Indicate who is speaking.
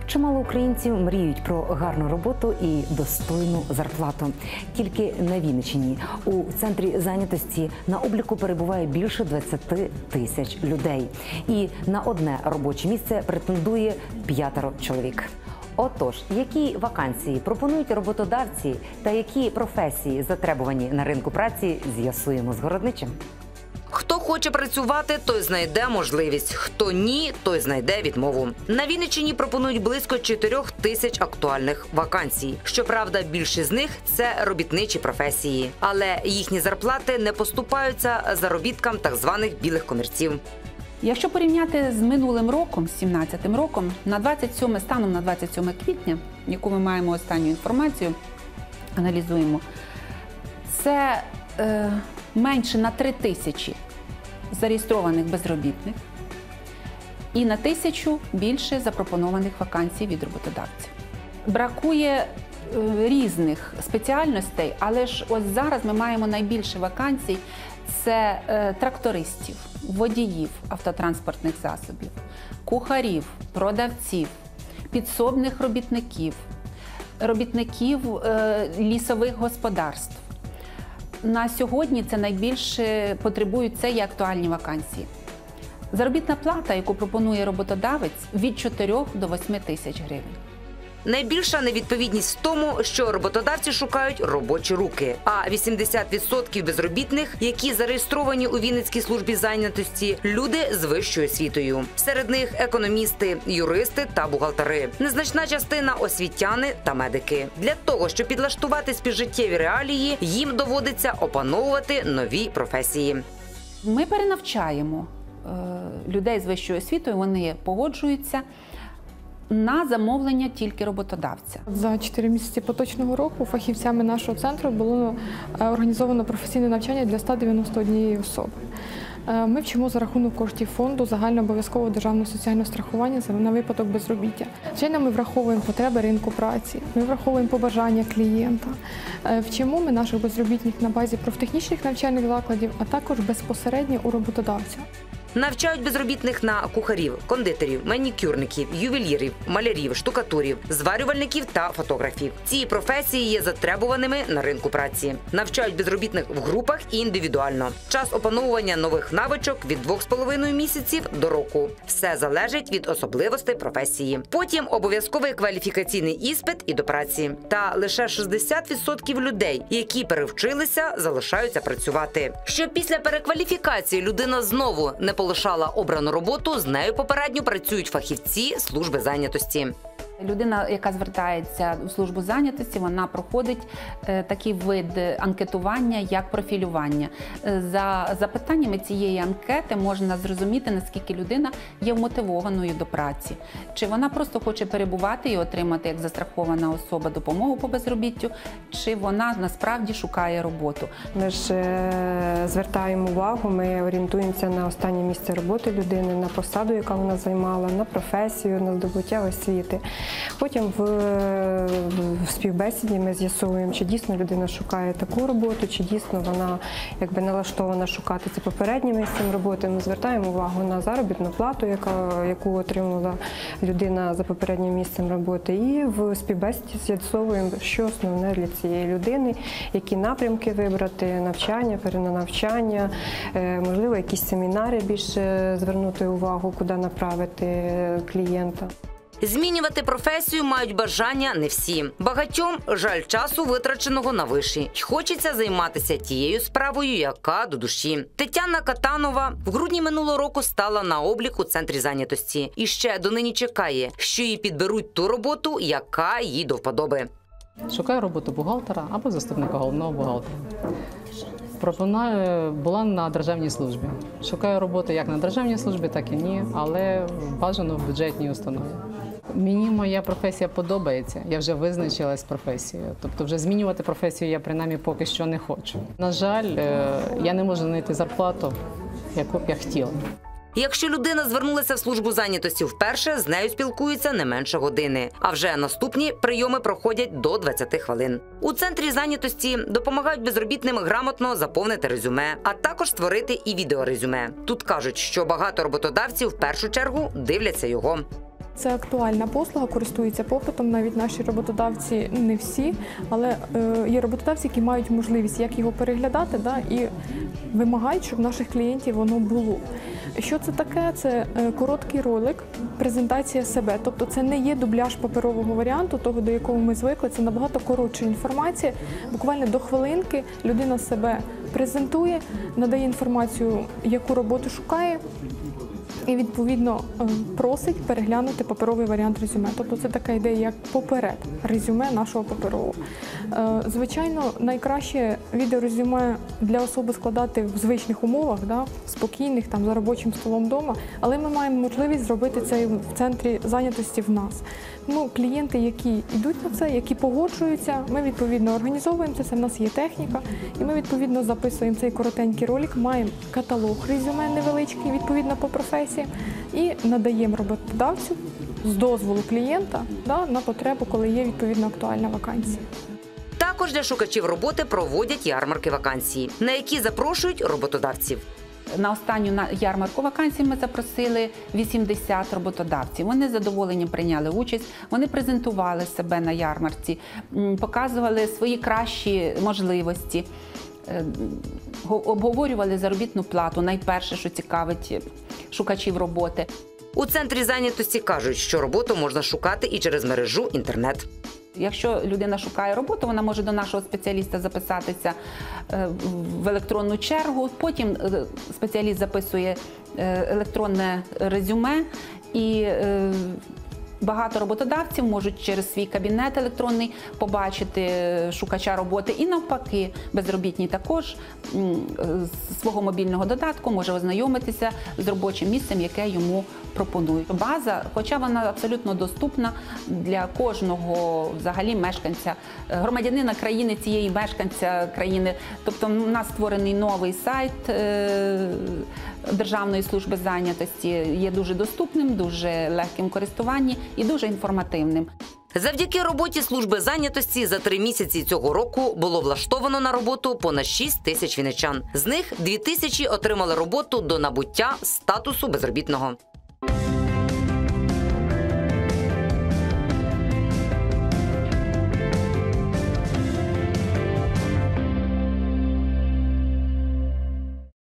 Speaker 1: Чимало українців мріють про гарну роботу і достойну зарплату. Тільки на Вінниччині у центрі зайнятості на обліку перебуває більше 20 тисяч людей. І на одне робоче місце претендує 5 чоловік. Отож, які вакансії пропонують роботодавці та які професії затребувані на ринку праці, з'ясуємо з Городничим.
Speaker 2: Хто хоче працювати, той знайде можливість. Хто ні, той знайде відмову. На Вінниччині пропонують близько 4 тисяч актуальних вакансій. Щоправда, більшість з них – це робітничі професії. Але їхні зарплати не поступаються заробіткам так званих білих комірців.
Speaker 3: Якщо порівняти з минулим роком, з 17-м роком, станом на 27 квітня, яку ми маємо останню інформацію, аналізуємо, це менше на 3 тисячі зареєстрованих безробітних і на 1000 більше запропонованих вакансій від роботодавців. Бракує різних спеціальностей, але ж ось зараз ми маємо найбільше вакансій – це трактористів, водіїв автотранспортних засобів, кухарів, продавців, підсобних робітників, робітників лісових господарств. На сьогодні це найбільше потребують, це є актуальні вакансії. Заробітна плата, яку пропонує роботодавець, від 4 до 8 тисяч гривень.
Speaker 2: Найбільша невідповідність в тому, що роботодавці шукають робочі руки, а 80% безробітних, які зареєстровані у Вінницькій службі зайнятості, люди з вищою освітою. Серед них економісти, юристи та бухгалтери. Незначна частина – освітяни та медики. Для того, щоб підлаштуватись під життєві реалії, їм доводиться опановувати нові професії.
Speaker 3: Ми перенавчаємо людей з вищою освітою, вони погоджуються на замовлення тільки роботодавця.
Speaker 4: За 4 місяці поточного року фахівцями нашого центру було організовано професійне навчання для 191 особи. Ми вчимо за рахунок коштів фонду загальнообов'язкового державного соціального страхування на випадок безробіття. Звичайно, ми враховуємо потреби ринку праці, ми враховуємо побажання клієнта. Вчимо ми наших безробітних на базі профтехнічних навчальних закладів, а також безпосередньо у роботодавця.
Speaker 2: Навчають безробітних на кухарів, кондитерів, манікюрників, ювелірів, малярів, штукатурів, зварювальників та фотографів. Ці професії є затребуваними на ринку праці. Навчають безробітних в групах і індивідуально. Час опановування нових навичок від 2,5 місяців до року. Все залежить від особливостей професії. Потім обов'язковий кваліфікаційний іспит і до праці. Та лише 60% людей, які перевчилися, залишаються працювати. Щоб після перекваліфікації людина знову не полишала обрану роботу, з нею попередньо працюють фахівці служби зайнятості.
Speaker 3: Людина, яка звертається в службу зайнятості, вона проходить такий вид анкетування, як профілювання. За запитаннями цієї анкети можна зрозуміти, наскільки людина є вмотивованою до праці. Чи вона просто хоче перебувати і отримати, як застрахована особа, допомогу по безробіттю, чи вона насправді шукає роботу.
Speaker 5: Ми ж звертаємо увагу, ми орієнтуємося на останнє місце роботи людини, на посаду, яку вона займала, на професію, на здобуття освіти. Потім в співбесіді ми з'ясовуємо, чи дійсно людина шукає таку роботу, чи дійсно вона налаштована шукати це попереднім місцем роботи. Ми звертаємо увагу на заробітну плату, яку отримала людина за попереднім місцем роботи. І в співбесіді з'ясовуємо, що основне для цієї людини, які напрямки вибрати, навчання, перенавчання, можливо, якісь семінари більше звернути увагу, куди направити клієнта.
Speaker 2: Змінювати професію мають бажання не всі. Багатьом жаль часу, витраченого на виші. Й хочеться займатися тією справою, яка до душі. Тетяна Катанова в грудні минулого року стала на облік у центрі зайнятості. І ще донині чекає, що їй підберуть ту роботу, яка їй до вподоби.
Speaker 6: Шукаю роботу бухгалтера або заступника головного бухгалтера. Була на державній службі. Шукаю роботу як на державній службі, так і ні, але бажано в бюджетній установі. Мені моя професія подобається, я вже визначилась з професією. Тобто вже змінювати професію я принаймні поки що не хочу. На жаль, я не можу знайти зарплату, яку б я хотіла.
Speaker 2: Якщо людина звернулася в службу зайнятості вперше, з нею спілкуються не менше години. А вже наступні прийоми проходять до 20 хвилин. У центрі зайнятості допомагають безробітним грамотно заповнити резюме, а також створити і відеорезюме. Тут кажуть, що багато роботодавців в першу чергу дивляться його.
Speaker 4: Це актуальна послуга, користуються попитом. Навіть наші роботодавці, не всі, але є роботодавці, які мають можливість як його переглядати, і вимагають, щоб наших клієнтів воно було. Що це таке? Це короткий ролик, презентація себе. Тобто це не є дубляж паперового варіанту, того, до якого ми звикли. Це набагато коротша інформація. Буквально до хвилинки людина себе презентує, надає інформацію, яку роботу шукає, і, відповідно, просить переглянути паперовий варіант резюме. Тобто це така ідея, як поперед резюме нашого паперового. Звичайно, найкраще відеорезюме для особи складати в звичних умовах, спокійних, за робочим столом вдома, але ми маємо можливість зробити це в центрі зайнятості в нас. Клієнти, які йдуть на це, які погоджуються, ми, відповідно, організовуємо це, в нас є техніка, і ми, відповідно, записуємо цей коротенький ролик, маємо каталог резюме невеличкий, відповідно, по професії, і надаємо роботодавцю з дозволу клієнта на потребу, коли є, відповідно, актуальна вакансія.
Speaker 2: Також для шукачів роботи проводять ярмарки вакансій, на які запрошують роботодавців.
Speaker 3: На останню ярмарку вакансій ми запросили 80 роботодавців. Вони з задоволенням прийняли участь, вони презентували себе на ярмарці, показували свої кращі можливості, обговорювали заробітну плату, найперше, що цікавить шукачів роботи.
Speaker 2: У центрі зайнятості кажуть, що роботу можна шукати і через мережу інтернет.
Speaker 3: Якщо людина шукає роботу, вона може до нашого спеціаліста записатися в електронну чергу, потім спеціаліст записує електронне резюме, і багато роботодавців можуть через свій кабінет електронний побачити шукача роботи. І навпаки, безробітний також з свого мобільного додатку може ознайомитися з робочим місцем, яке йому пропонують. База, хоча вона абсолютно доступна для кожного взагалі мешканця, громадянина країни, цієї мешканця країни. Тобто у нас створений новий сайт Державної служби зайнятості, є дуже доступним, дуже легким в користуванні і дуже інформативним.
Speaker 2: Завдяки роботі служби зайнятості за 3 місяці цього року було влаштовано на роботу понад 6 тисяч вінничан. З них 2 тисячі отримали роботу до набуття статусу безробітного.